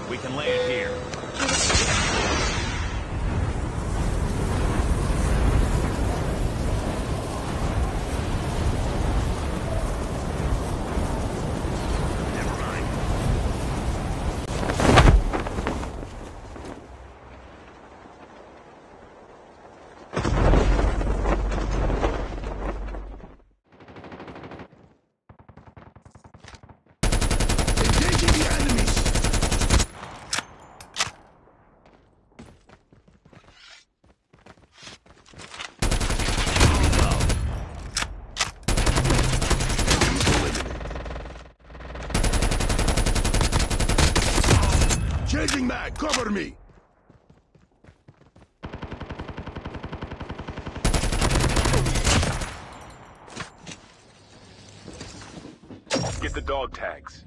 We can land here. Changing mag, cover me! Get the dog tags.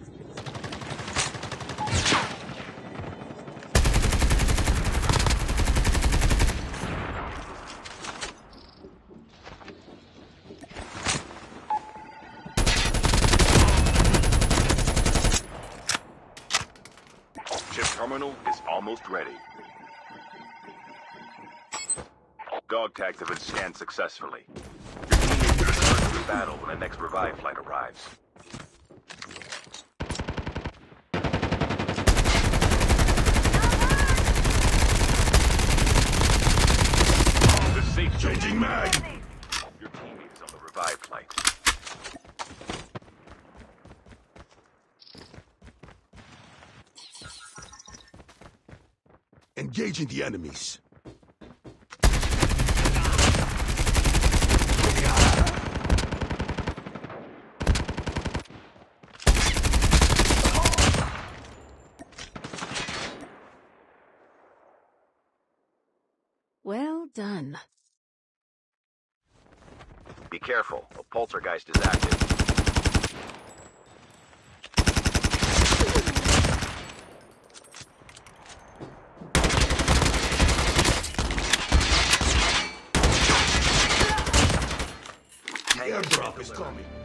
Chip terminal is almost ready. Dog tags have been scanned successfully. Your teammates will return to the battle when the next revive flight arrives. The safe Changing mag! Your teammate is on the revive flight. Engaging the enemies. Well done. Be careful, a poltergeist is active. The airdrop is coming.